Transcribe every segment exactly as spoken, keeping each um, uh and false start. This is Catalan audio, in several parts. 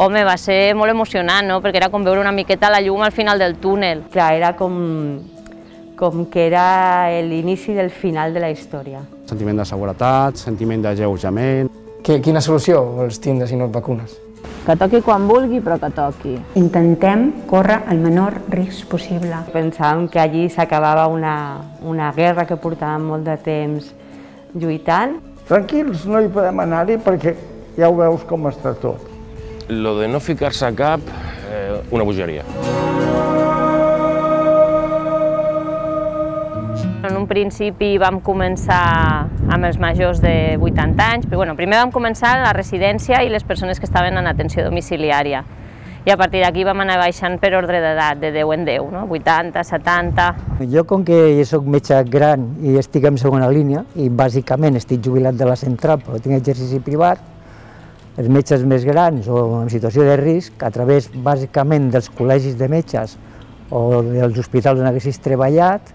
Home, va ser molt emocionant, no? Perquè era com veure una miqueta la llum al final del túnel. Clar, era com, com que era l'inici del final de la història. Sentiment de seguretat, sentiment d'alleujament. Quina solució vols tindre si no et vacunes? Que toqui quan vulgui, però que toqui. Intentem córrer el menor risc possible. Pensàvem que allí s'acabava una, una guerra que portàvem molt de temps lluitant. Tranquils, no hi podem anar-hi perquè ja ho veus com està tot. Lo de no ficar-se a cap, eh, una bogeria. En un principi vam començar amb els majors de vuitanta anys, però bueno, primer vam començar a la residència i les persones que estaven en atenció domiciliària. I a partir d'aquí vam anar baixant per ordre d'edat, de deu en deu, no? vuitanta, setanta... Jo, com que soc metge gran i estic en segona línia, i bàsicament estic jubilat de la central, però tinc exercici privat, els metges més grans o en situació de risc, a través bàsicament dels col·legis de metges o dels hospitals on haguessis treballat,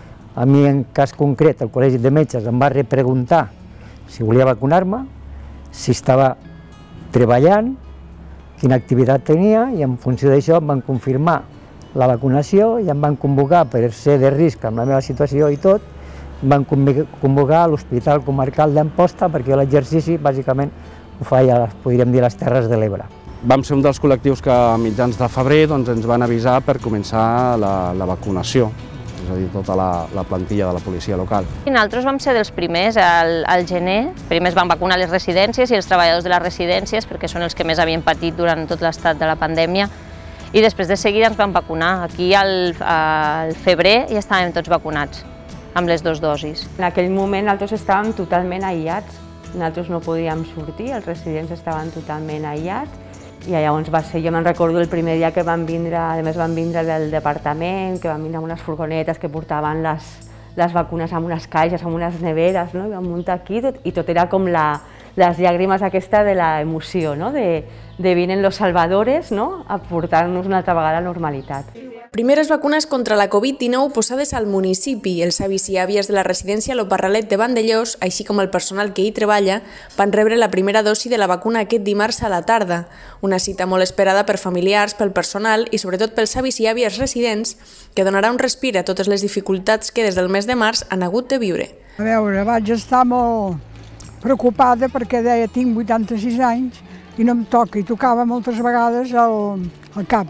a mi, en cas concret, el col·legi de metges em va repreguntar si volia vacunar-me, si estava treballant, quina activitat tenia, i en funció d'això em van confirmar la vacunació i em van convocar, per ser de risc amb la meva situació i tot, em van convocar a l'Hospital Comarcal d'Amposta perquè l'exercici bàsicament ho feia, podríem dir, a les Terres de l'Ebre. Vam ser un dels col·lectius que a mitjans de febrer doncs, ens van avisar per començar la, la vacunació, és a dir, tota la, la plantilla de la policia local. I nosaltres vam ser dels primers al, al gener. Primer es van vacunar les residències i els treballadors de les residències, perquè són els que més havien patit durant tot l'estat de la pandèmia, i després de seguida ens van vacunar. Aquí al, al febrer ja estàvem tots vacunats, amb les dues dosis. En aquell moment nosaltres estàvem totalment aïllats, nosaltres no podíem sortir, els residents estaven totalment aïllats, i llavors va ser, jo me'n recordo el primer dia que van vindre, a més van vindre del departament, que van vindre amb unes furgonetes que portaven les, les vacunes amb unes caixes, amb unes neveres, no? I van muntar aquí tot, i tot era com la, les llàgrimes aquesta de l'emoció, no? De, de vinen los salvadores, no? A portar-nos una altra vegada a la normalitat. Primeres vacunes contra la Covid dinou posades al municipi. Els avis i àvies de la residència Lo Parralet de Vandellós, així com el personal que hi treballa, van rebre la primera dosi de la vacuna aquest dimarts a la tarda. Una cita molt esperada per familiars, pel personal i sobretot pels avis i àvies residents, que donarà un respir a totes les dificultats que des del mes de març han hagut de viure. A veure, vaig estar molt preocupada perquè deia tinc vuitanta-sis anys i no em toca, i tocava moltes vegades el, el cap.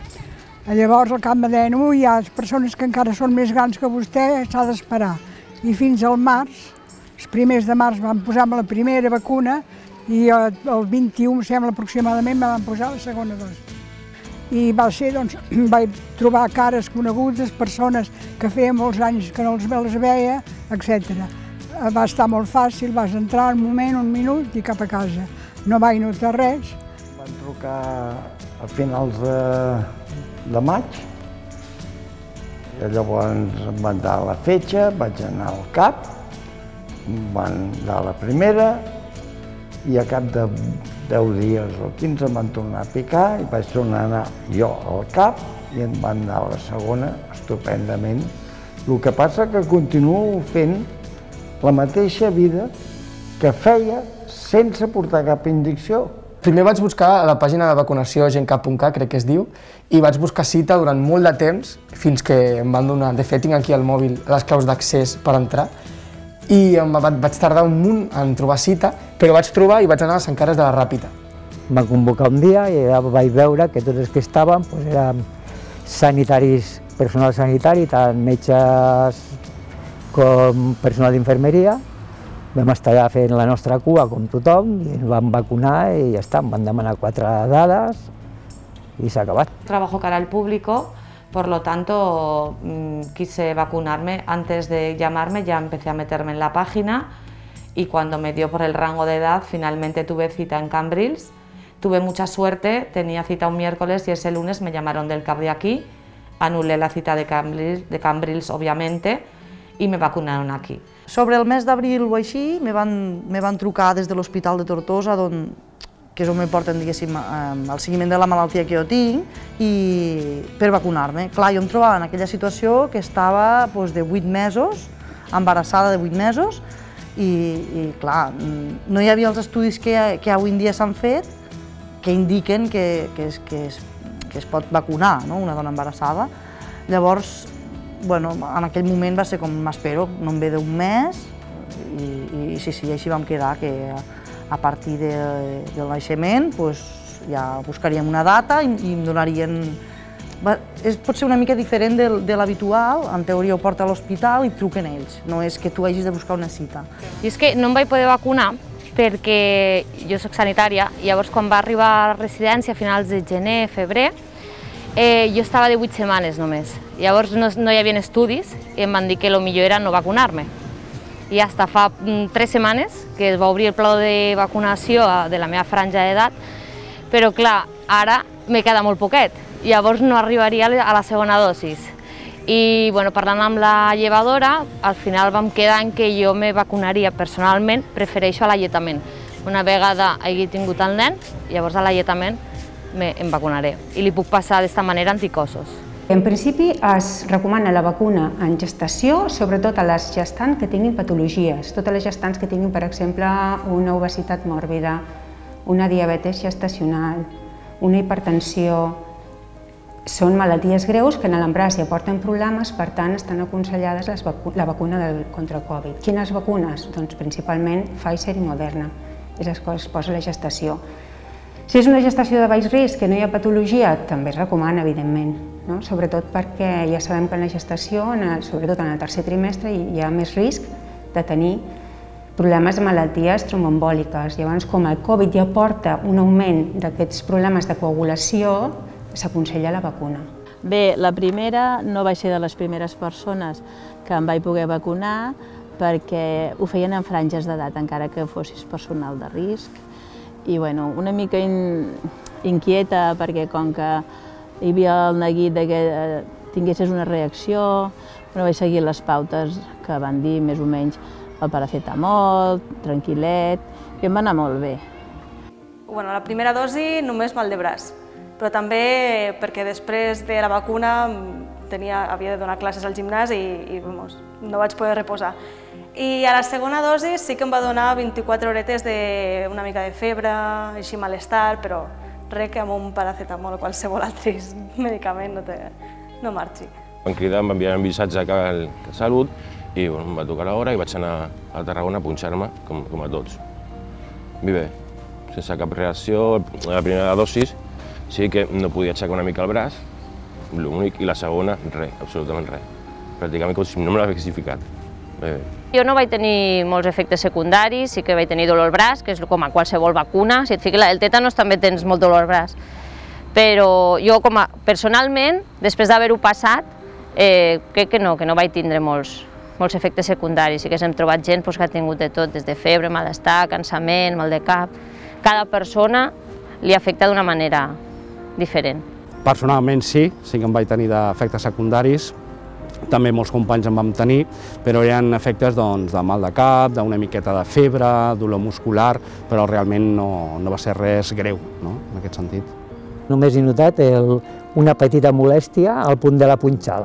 Llavors el cap me deien, ui, hi ha persones que encara són més grans que vostè, s'ha d'esperar. I fins al març, els primers de març van posar-me la primera vacuna i el vint-i-u, sembla aproximadament, me van posar la segona dosi. I va ser, doncs, vaig trobar cares conegudes, persones que feia molts anys que no els veia, etcètera. Va estar molt fàcil, vas entrar un moment, un minut i cap a casa. No vaig notar res. Van trucar a finals de... de maig, i llavors em van dar la fetge, vaig anar al cap, em van dar la primera i a cap de deu dies o quinze em van tornar a picar i vaig tornar a anar jo al cap i em van dar la segona estupendament. El que passa que continuo fent la mateixa vida que feia sense portar cap injecció. Primer vaig buscar a la pàgina de vacunació gencap punt cat, crec que es diu, i vaig buscar cita durant molt de temps, fins que em van donar, de fet tinc aquí al mòbil les claus d'accés per entrar, i em vaig tardar un munt en trobar cita, però vaig trobar i vaig anar a les encares de la Ràpita. Em van convocar un dia i ja vaig veure que tots els que estàvem doncs, eren sanitaris, personal sanitari, tant metges com personal d'infermeria. Vam estar allà fent la nostra cua com tothom i ens vam vacunar i ja està, em van demanar quatre dades y se ha acabado. Trabajo cara al público, por lo tanto quise vacunarme. Antes de llamarme ya empecé a meterme en la página y cuando me dio por el rango de edad finalmente tuve cita en Cambrils. Tuve mucha suerte, tenía cita un miércoles y ese lunes me llamaron del C A P de aquí, anulé la cita de Cambrils, de Cambrils obviamente y me vacunaron aquí. Sobre el mes d'abril o així me van, me van trucar des de l'Hospital de Tortosa, don, que és on me porten, diguéssim, el seguiment de la malaltia que jo tinc, i per vacunar-me. Clar, jo em trobava en aquella situació que estava doncs, de vuit mesos, embarassada de vuit mesos, i, i clar, no hi havia els estudis que, que avui en dia s'han fet que indiquen que, que, es, que, es, que es pot vacunar, no? Una dona embarassada. Llavors, bueno, en aquell moment va ser com m'espero, no em ve d'un mes, i, i sí, sí, així vam quedar, que a partir de, del naixement pues, ja buscaríem una data i, i em donarien... Va, és, pot ser una mica diferent de, de l'habitual, en teoria ho porta a l'hospital i truquen ells, no és que tu hagis de buscar una cita. I és que no em vaig poder vacunar perquè jo soc sanitària, i llavors quan va arribar a la residència a finals de gener, febrer, eh, jo estava de vuit setmanes només. Llavors no, no hi havia estudis i em van dir que el millor era no vacunar-me. I fins fa tres setmanes que es va obrir el pla de vacunació de la meva franja d'edat, però clar, ara me queda molt poquet, llavors no arribaria a la segona dosis. I bueno, parlant amb la llevadora, al final vam quedar en que jo me vacunaria personalment, prefereixo a l'alletament. Una vegada hagi tingut el nen, llavors a l'alletament em vacunaré i li puc passar d'esta manera anticossos. En principi es recomana la vacuna en gestació, sobretot a les gestants que tinguin patologies, totes les gestants que tinguin, per exemple, una obesitat mòrbida, una diabetis gestacional, una hipertensió. Són malalties greus que en l'embaràs ja porten problemes, per tant estan aconsellades la vacuna contra el Covid. Quines vacunes? Doncs principalment Pfizer i Moderna, és les que es posa a la gestació. Si és una gestació de baix risc, que no hi ha patologia, també es recomana, evidentment, sobretot perquè ja sabem que en la gestació, sobretot en el tercer trimestre, hi ha més risc de tenir problemes de malalties tromboembòliques. Llavors, com el Covid ja porta un augment d'aquests problemes de coagulació, s'aconsella la vacuna. Bé, la primera no vaig ser de les primeres persones que em vaig poder vacunar perquè ho feien en franges d'edat, encara que fossis personal de risc. I bueno, una mica inquieta perquè com que hi havia el neguit que tinguessis una reacció, no vaig seguir les pautes que van dir més o menys el paracetamol, tranquil·let, i em va anar molt bé. Bueno, la primera dosi només mal de braç, però també perquè després de la vacuna tenia, havia de donar classes al gimnàs i, i vamos, no vaig poder reposar. I a la segona dosi sí que em va donar vint-i-quatre horetes d'una mica de febre, així malestar, però res que amb un paracetamol o qualsevol altre medicament no, te, no marxi. Em cridar, em va enviar un missatge a Salut i bueno, em va tocar l'hora i vaig anar a Tarragona a punxar-me, com, com a tots. I bé, sense cap reacció, la primera dosi sí que no podia aixecar una mica el braç, l'únic, i la segona, res, absolutament res. Pràcticament com si no me l'haguessis ficat. Bé, bé. Jo no vaig tenir molts efectes secundaris, sí que vaig tenir dolor al braç, que és com a qualsevol vacuna. Si et fiques el tètanos també tens molt dolor al braç. Però jo, com a, personalment, després d'haver-ho passat, eh, crec que no, que no vaig tindre molts, molts efectes secundaris. Sí que hem trobat gent pues, que ha tingut de tot, des de febre, malestar, cansament, mal de cap. Cada persona li afecta d'una manera diferent. Personalment sí, sí que em vaig tenir d'efectes secundaris. També molts companys en vam tenir, però hi ha efectes doncs, de mal de cap, d'una miqueta de febre, dolor muscular, però realment no, no va ser res greu, no? En aquest sentit. Només he notat el, una petita molèstia al punt de la punxada.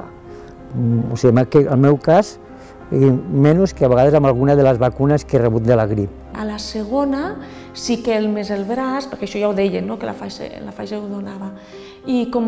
O sigui, en el meu cas, menys que a vegades amb alguna de les vacunes que he rebut de la grip. A la segona sí que el més el braç, perquè això ja ho deien, no? Que la Pfizer, la Pfizer ho donava, i com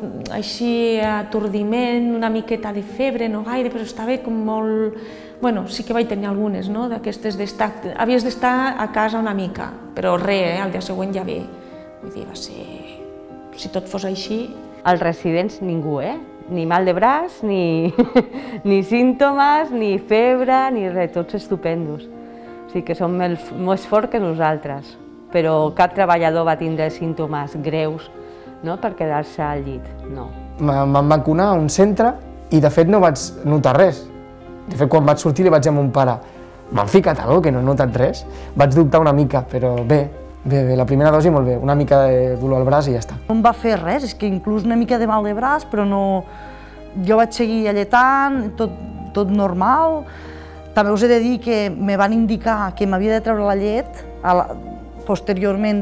així atordiment, una miqueta de febre, no gaire, però estava com molt... Bueno, sí que vaig tenir algunes, no? D'aquestes d'estar... Havies d'estar a casa una mica, però res, eh? Al dia següent ja ve. Vull dir, va ser... Si tot fos així... Els residents ningú, eh? Ni mal de braç, ni, ni símptomes, ni febre, ni res, tots estupendos. O sigui que som més forts que nosaltres, però cap treballador va tindre símptomes greus, no? Per quedar-se al llit, no. Em van vacunar a un centre i de fet no vaig notar res. De fet, quan vaig sortir li vaig dir a mon pare «M'han ficat alguna cosa, que no he notat res?» Vaig dubtar una mica, però bé, bé, bé, la primera dosi molt bé, una mica de dolor al braç i ja està. No em va fer res, és que inclús una mica de mal de braç, però no... Jo vaig seguir alletant, tot, tot normal. També us he de dir que me van indicar que m'havia de treure la llet a la... posteriorment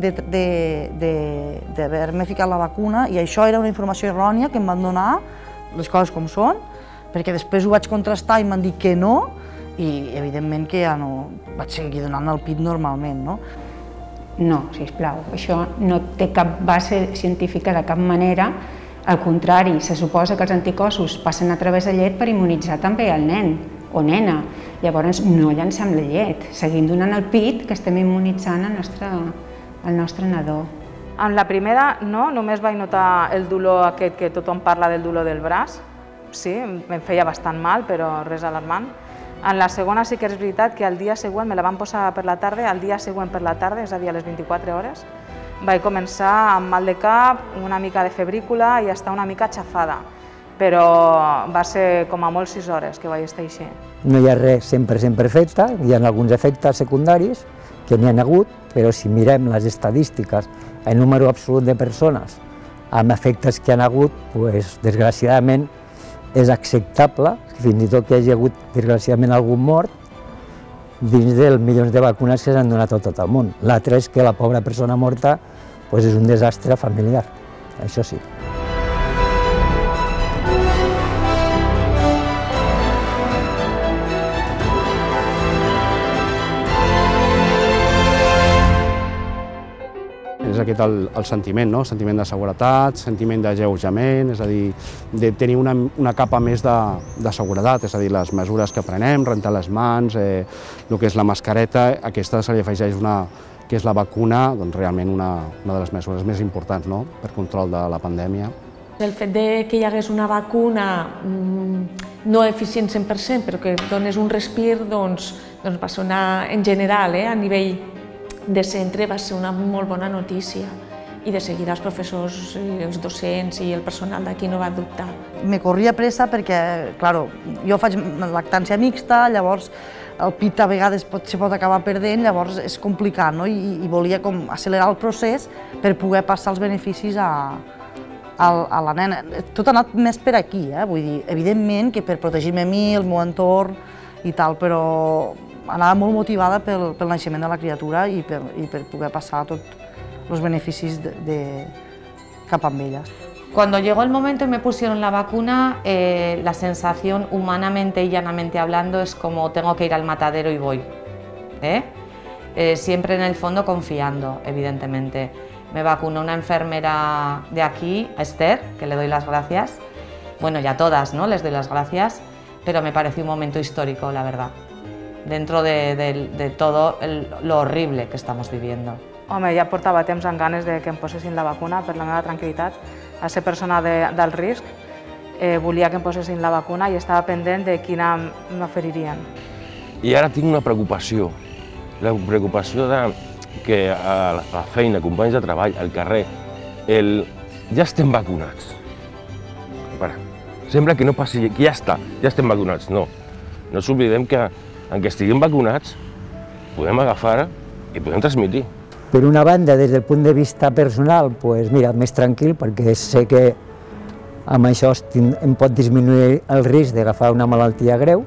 d'haver-me ficat la vacuna, i això era una informació errònia que em van donar, les coses com són, perquè després ho vaig contrastar i m'han dit que no, i evidentment que ja no vaig seguir donant el pit normalment, no? No, sisplau, això no té cap base científica de cap manera. Al contrari, se suposa que els anticossos passen a través de llet per immunitzar també el nen o nena. Llavors no llancem la llet, seguim donant el pit que estem immunitzant el nostre, el nostre nadó. En la primera no, només vaig notar el dolor aquest que tothom parla del dolor del braç. Sí, em feia bastant mal, però res alarmant. En la segona sí que és veritat que el dia següent me la van posar per la tarda, el dia següent per la tarda, és a dir, a les vint-i-quatre hores, vaig començar amb mal de cap, una mica de febrícula i estar una mica aixafada, però va ser com a molt sis hores que vaig estar així. No hi ha res cent per cent perfecte, hi ha alguns efectes secundaris que n'hi ha hagut, però si mirem les estadístiques, el número absolut de persones amb efectes que han hagut, doncs, desgraciadament, és acceptable, fins i tot que hi hagi hagut, desgraciadament, algun mort, dins dels milions de vacunes que s'han donat a tot el món. L'altre és que la pobra persona morta és un desastre familiar, això sí. És aquest el, el sentiment, no? Sentiment de seguretat, sentiment d'alleujament, és a dir, de tenir una, una capa més de, de seguretat, és a dir, les mesures que prenem, rentar les mans, eh, el que és la mascareta, aquesta se li afegeix una, que és la vacuna, doncs realment una, una de les mesures més importants, no?, per control de la pandèmia. El fet de que hi hagués una vacuna mmm, no eficient cent per cent, però que donés un respir, doncs, doncs va ser una, en general, eh, a nivell de centre va ser una molt bona notícia i de seguida els professors, els docents i el personal d'aquí no va dubtar. Me corria pressa perquè, clar, jo faig lactància mixta, llavors el pit a vegades pot, se pot acabar perdent, llavors és complicat, no? I, i volia com accelerar el procés per poder passar els beneficis a, a, a la nena. Tot ha anat més per aquí, eh? Vull dir, evidentment que per protegir-me a mi, el meu entorn i tal, però anava molt motivada pel, pel naixement de la criatura i per, i per poder passar tots los beneficis de, de, cap amb ella. Cuando llegó el momento y me pusieron la vacuna, eh, la sensación humanamente y llanamente hablando es como tengo que ir al matadero y voy. ¿eh? Eh, siempre en el fondo confiando, evidentemente. Me vacunó una enfermera de aquí, Esther, que le doy las gracias. Bueno, ya todas, ¿no? Les doy las gracias, pero me pareció un momento histórico, la verdad. Dentro de, de, de todo el, lo horrible que estamos viviendo. Home, ja portava temps amb ganes de que em posessin la vacuna per la meva tranquil·litat. A ser persona de, del risc, eh, volia que em posessin la vacuna i estava pendent de quina m'oferirien. I ara tinc una preocupació, la preocupació de que a la feina, companys de treball, al carrer, el... ja estem vacunats. Para. Sembla que no passi, que ja està, ja estem vacunats. No, no ens oblidem que en què estiguem vacunats, podem agafar i podem transmitir. Per una banda, des del punt de vista personal, pues, mira, més tranquil, perquè sé que amb això em pot disminuir el risc d'agafar una malaltia greu.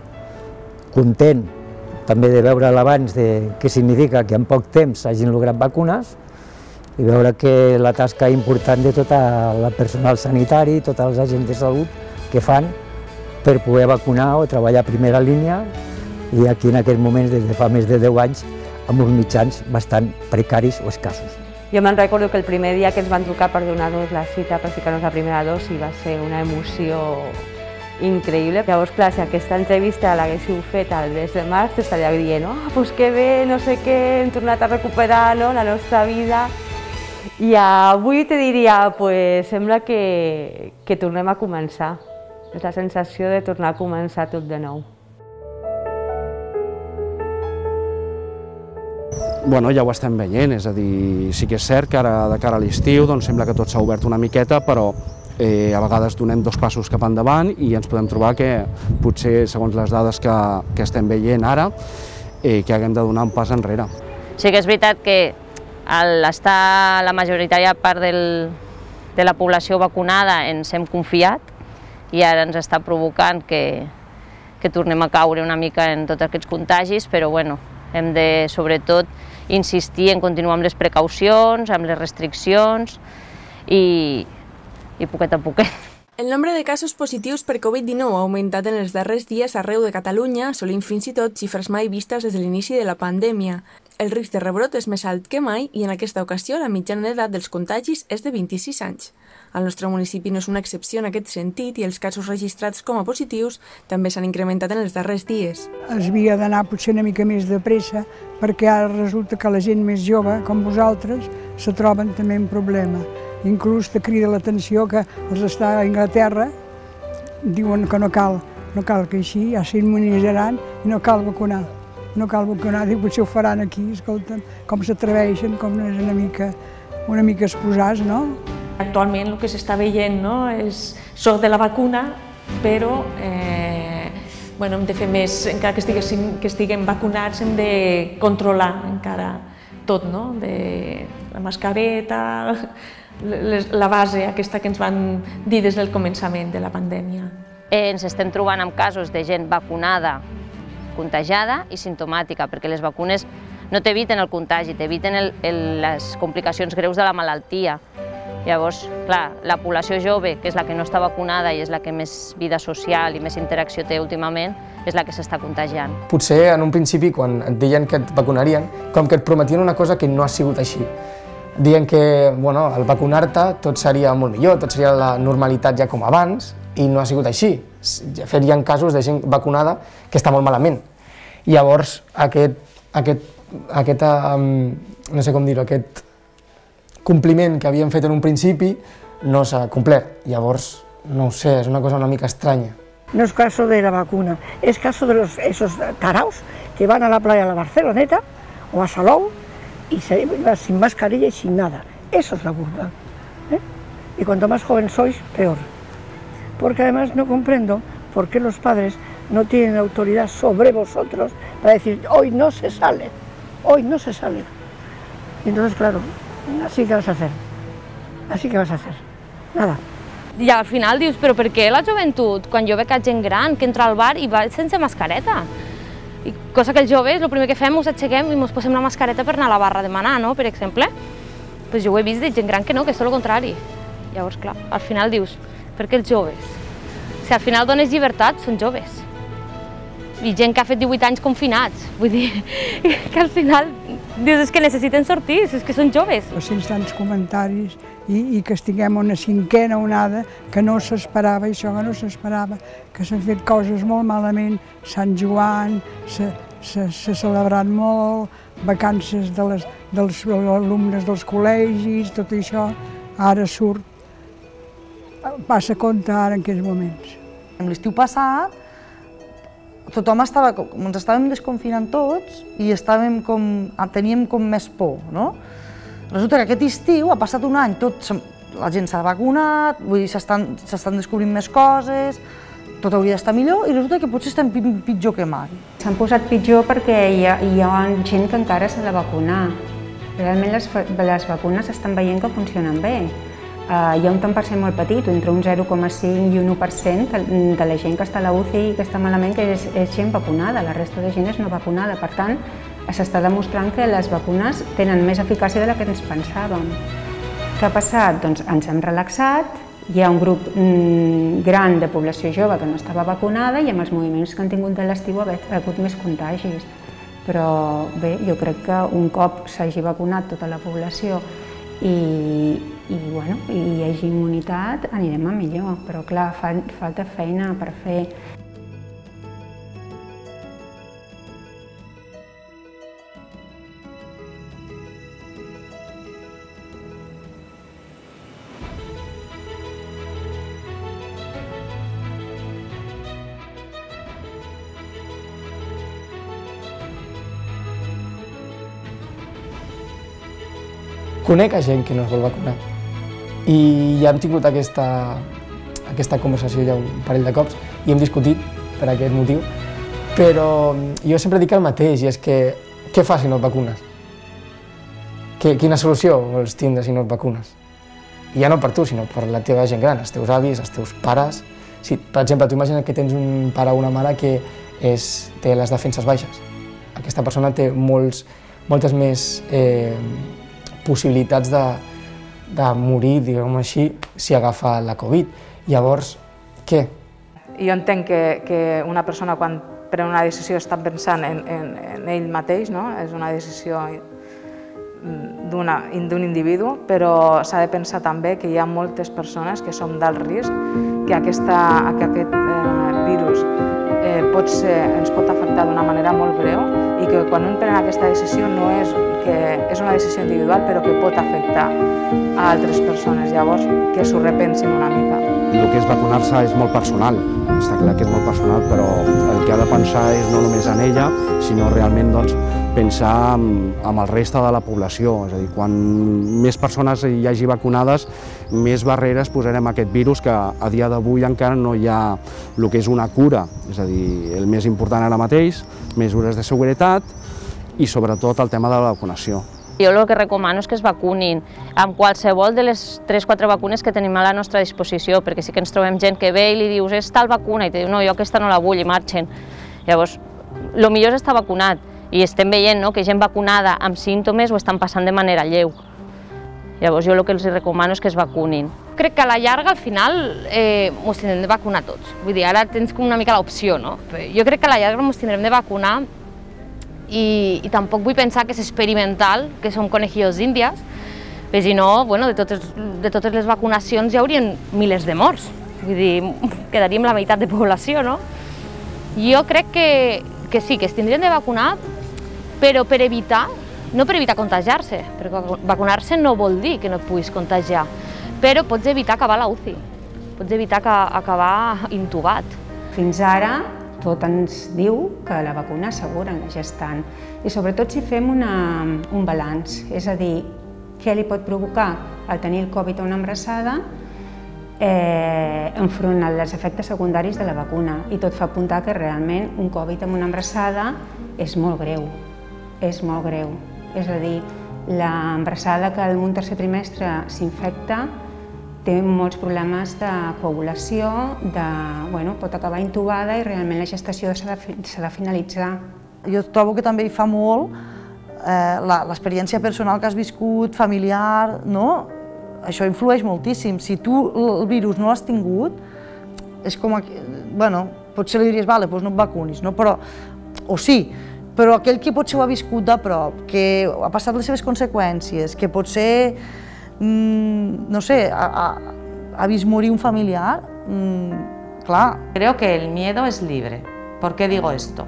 Content també de veure l'abans de què significa que en poc temps s'hagin lograt vacunes i veure que la tasca important de tot el personal sanitari, tots els agents de salut que fan per poder vacunar o treballar a primera línia i aquí en aquests moments, des de fa més de deu anys, amb uns mitjans bastant precaris o escassos. Jo me'n recordo que el primer dia que ens van trucar per donar-nos la cita per ficar-nos la primera dosi va ser una emoció increïble. Llavors, clar, si aquesta entrevista l'haguéssiu fet al mes de març, t'estaria dient, oh, doncs que bé, no sé què, hem tornat a recuperar no, la nostra vida. I avui te diria, pues, sembla que, que tornem a començar. És la sensació de tornar a començar tot de nou. Bueno, ja ho estem veient, és a dir, sí que és cert que ara de cara a l'estiu doncs sembla que tot s'ha obert una miqueta, però eh, a vegades donem dos passos cap endavant i ens podem trobar que potser, segons les dades que, que estem veient ara, eh, que haguem de donar un pas enrere. Sí que és veritat que al estar la majoritària part del, de la població vacunada ens hem confiat i ara ens està provocant que, que tornem a caure una mica en tots aquests contagis, però bueno, hem de, sobretot, insistir en continuar amb les precaucions, amb les restriccions i, i poquet a poquet. El nombre de casos positius per Covid dinou ha augmentat en els darrers dies arreu de Catalunya, assolint fins i tot xifres mai vistes des de l'inici de la pandèmia. El risc de rebrot és més alt que mai i en aquesta ocasió la mitjana d'edat dels contagis és de vint-i-sis anys. El nostre municipi no és una excepció en aquest sentit i els casos registrats com a positius també s'han incrementat en els darrers dies. Es havia d'anar potser una mica més de pressa perquè ara resulta que la gent més jove, com vosaltres, se troben també en problema. Inclús te crida l'atenció que els està a Anglaterra, diuen que no cal, no cal que així ja s'immunitzaran i no cal vacunar. No cal vacunar, diu, potser ho faran aquí, escolta'm, com s'atreveixen, com no és una mica, una mica exposats, no? Actualment el que s'està veient no, és soc de la vacuna, però eh, bueno, hem de fer més, encara que estiguem, que estiguem vacunats, hem de controlar encara tot, no? De la mascareta, la base aquesta que ens van dir des del començament de la pandèmia. Ens estem trobant amb casos de gent vacunada, contagiada i simptomàtica, perquè les vacunes no t'eviten el contagi, t'eviten les complicacions greus de la malaltia. Llavors, clar, la població jove, que és la que no està vacunada i és la que més vida social i més interacció té últimament, és la que s'està contagiant. Potser en un principi, quan et deien que et vacunarien, com que et prometien una cosa que no ha sigut així. Dient que bueno, al vacunar-te tot seria molt millor, tot seria la normalitat ja com abans, i no ha sigut així. De fet, hi ha casos de gent vacunada que està molt malament. Llavors, aquest, aquest, aquest um, no sé com dir-ho, aquest compliment que havíem fet en un principi no s'ha complert. Llavors, no ho sé, és una cosa una mica estranya. No es caso de la vacuna, es caso de los, esos taraos que van a la playa a la Barceloneta o a Salou y se va sin mascarilla y sin nada. Eso es la culpa. ¿eh? Y cuanto más joven sois, peor. Porque además no comprendo por qué los padres no tienen autoridad sobre vosotros para decir, hoy no se sale, hoy no se sale. Y entonces, claro, así que vas a hacer, así que vas a hacer, nada. I al final dius, però per què la joventut, quan jo veig gent gran que entra al bar i va sense mascareta? I cosa que els joves, el primer que fem, ens aixequem i ens posem la mascareta per anar a la barra a demanar, no? Per exemple. Pues jo ho he vist de gent gran que no, que és tot el contrari. Llavors, clar, al final dius, per què els joves? Si al final dones llibertat, són joves. I gent que ha fet divuit anys confinats. Vull dir que al final dius, és que necessiten sortir, és que són joves. Sents tants comentaris i, i que estiguem una cinquena onada que no s'esperava, i això que no s'esperava, que s'han fet coses molt malament, Sant Joan, s'ha celebrat molt, vacances de les, dels alumnes dels col·legis, tot això, ara surt, passa a compte ara en aquests moments. L'estiu passat tothom estava, ens estàvem desconfinant tots i estàvem com, teníem com més por, no? Resulta que aquest estiu ha passat un any, tot, la gent s'ha vacunat, vull dir, s'estan descobrint més coses, tot hauria d'estar millor i resulta que potser estem pitjor que mai. S'han posat pitjor perquè hi ha, hi ha gent que encara s'ha de vacunar. Realment les, les vacunes estan veient que funcionen bé. Uh, hi ha un tant per cent molt petit, entre un zero coma cinc i un u per cent de la gent que està a la U C I i que està malament, que és, és gent vacunada, la resta de gent és no vacunada. Per tant, s'està demostrant que les vacunes tenen més eficàcia de la que ens pensàvem. Què ha passat? Doncs ens hem relaxat, hi ha un grup mm, gran de població jove que no estava vacunada i amb els moviments que han tingut de l'estiu ha hagut més contagis. Però bé, jo crec que un cop s'hagi vacunat tota la població i, i, bueno, i hi hagi immunitat, anirem a millor, però clar, fa, falta feina per fer. Conec a gent que no es vol vacunar i ja hem tingut aquesta, aquesta conversació ja un parell de cops i hem discutit per aquest motiu, però jo sempre dic el mateix, i és que què fas si no et vacunes? Que, quina solució vols tindre si no et vacunes? I ja no per tu, sinó per la teva gent gran, els teus avis, els teus pares. Si, per exemple, tu imagina que tens un pare o una mare que és, té les defenses baixes. Aquesta persona té molts, moltes més eh, possibilitats de, de morir, diguem així, si agafa la Covid. Llavors, què? Jo entenc que, que una persona quan pren una decisió està pensant en, en, en ell mateix, no? És una decisió d'un individu, però s'ha de pensar també que hi ha moltes persones que som d'alt risc, que, aquesta, que aquest eh, virus eh, pot ser, ens pot afectar d'una manera molt greu i que quan un pren aquesta decisió no és, que és una decisió individual però que pot afectar a altres persones, llavors que s'ho repensin una mica. El que és vacunar-se és molt personal, està clar que és molt personal, però el que ha de pensar és no només en ella, sinó realment doncs, pensar en el reste de la població, és a dir, quan més persones hi hagi vacunades, més barreres posarem a aquest virus que a dia d'avui encara no hi ha el que és una cura, és a dir, el més important ara mateix, mesures de seguretat i sobretot el tema de la vacunació. Jo el que recomano és que es vacunin amb qualsevol de les tres o quatre vacunes que tenim a la nostra disposició, perquè sí que ens trobem gent que ve i li dius és tal vacuna i te diu no, jo aquesta no la vull i marxen. Llavors, el millor és estar vacunat i estem veient no, que gent vacunada amb símptomes ho estan passant de manera lleu. Llavors jo el que els recomano és que es vacunin. Crec que a la llarga, al final, eh, ens tindrem de vacunar tots. Vull dir, ara tens com una mica l'opció, no? Jo crec que a la llarga ens tindrem de vacunar i, i tampoc vull pensar que és experimental, que som conejillos d'Índies, perquè si no, bueno, de, totes, de totes les vacunacions hi haurien milers de morts. Vull dir, quedaríem la meitat de població, no? Jo crec que, que sí, que es tindrien de vacunar, però per evitar, no per evitar contagiar-se, perquè vacunar-se no vol dir que no et puguis contagiar, però pots evitar acabar a la U C I, pots evitar acabar intubat. Fins ara tot ens diu que la vacuna assegura la gestant i sobretot si fem una, un balanç, és a dir, què li pot provocar el tenir el Covid a una embarassada eh, enfront als efectes secundaris de la vacuna i tot fa apuntar que realment un Covid amb una embarassada és molt greu, és molt greu. És a dir, l'embarassada que en un tercer trimestre s'infecta té molts problemes de coagulació, de, bueno, pot acabar intubada i realment la gestació s'ha de, de finalitzar. Jo trobo que també hi fa molt eh, l'experiència personal que has viscut, familiar, no? Això influeix moltíssim. Si tu el virus no l'has tingut, és com, bueno, potser li diries, vale, doncs no et vacunis, no? Però, o sí, però aquell que potser ho ha viscut de prop, que ha passat les seves conseqüències, que potser, mmm, no sé, ha, ha, ha vist morir un familiar, mmm, clar. Creo que el miedo es libre. ¿Por qué digo esto?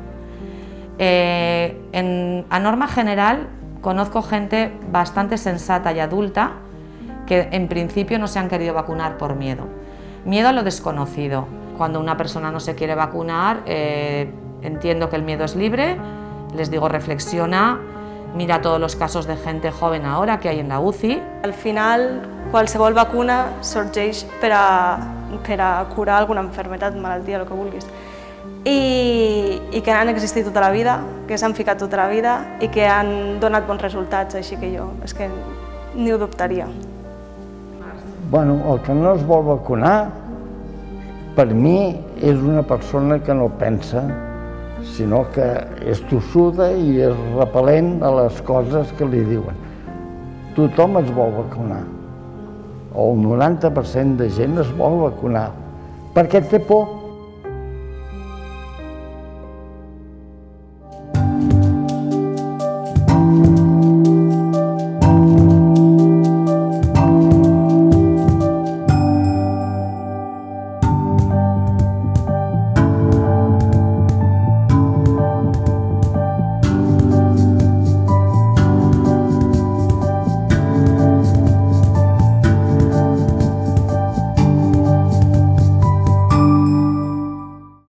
Eh, en, a norma general, conozco gente bastante sensata y adulta que en principio no se han querido vacunar por miedo. Miedo a lo desconocido. Cuando una persona no se quiere vacunar, eh, entiendo que el miedo es libre. Les digo, reflexiona, mira todos los casos de gente joven ahora que hay en la U C I. Al final, qualsevol vacuna sorgeix per a, per a curar alguna malaltia, malaltia, el que vulguis. I, i que han existit tota la vida, que s'han ficat tota la vida i que han donat bons resultats, així que jo és que ni ho dubtaria. Bueno, el que no es vol vacunar, per mi, és una persona que no pensa, sinó que és tossuda i és repel·lent a les coses que li diuen. Tothom es vol vacunar. El noranta per cent de gent es vol vacunar, perquè té por.